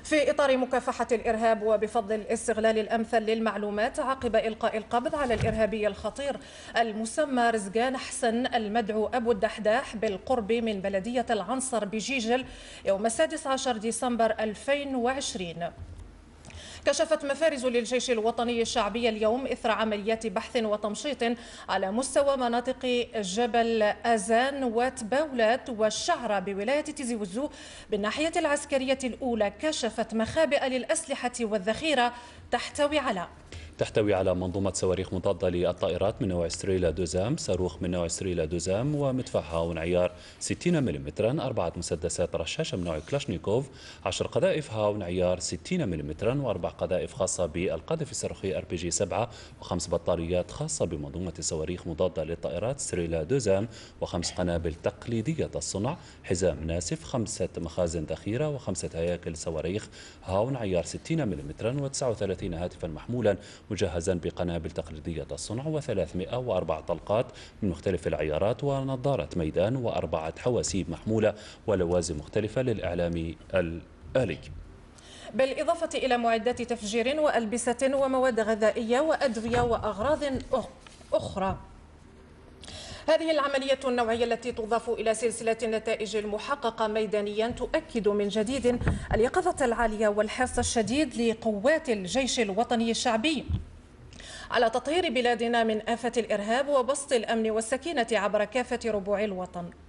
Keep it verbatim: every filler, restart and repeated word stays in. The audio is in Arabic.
في إطار مكافحة الإرهاب وبفضل الاستغلال الأمثل للمعلومات عقب إلقاء القبض على الإرهابي الخطير المسمى رزقان حسن المدعو أبو الدحداح بالقرب من بلدية العنصر بجيجل يوم السادس عشر ديسمبر ألفين وعشرين. كشفت مفارز للجيش الوطني الشعبي اليوم إثر عمليات بحث وتمشيط على مستوى مناطق جبل أزان وتباولات والشعرة بولاية تيزي وزو بالناحية العسكرية الأولى، كشفت مخابئ للأسلحة والذخيرة تحتوي على تحتوي على منظومة صواريخ مضادة للطائرات من نوع ستريلا دوزام، صاروخ من نوع ستريلا دوزام، ومدفع هاون عيار ستين ملم، أربعة مسدسات رشاشة من نوع كلاشنيكوف، عشر قذائف هاون عيار ستين ملم، وأربع قذائف خاصة بالقذف الصاروخي أر بي جي سبعة، وخمس بطاريات خاصة بمنظومة صواريخ مضادة للطائرات ستريلا دوزام، وخمس قنابل تقليدية الصنع، حزام ناسف، خمسة مخازن ذخيرة، وخمسة هياكل صواريخ هاون عيار ستين ملم، وتسعة وثلاثين هاتفا محمولا مجهزا بقنابل تقليدية الصنع، وثلاثمئة وأربع طلقات من مختلف العيارات، ونظارة ميدان، وأربعة حواسيب محمولة، ولوازم مختلفة للإعلام الآلي، بالإضافة إلى معدات تفجير وألبسة ومواد غذائية وأدوية وأغراض أخرى. هذه العملية النوعية التي تضاف إلى سلسلة النتائج المحققة ميدانيا تؤكد من جديد اليقظة العالية والحرص الشديد لقوات الجيش الوطني الشعبي على تطهير بلادنا من آفة الإرهاب وبسط الأمن والسكينة عبر كافة ربوع الوطن.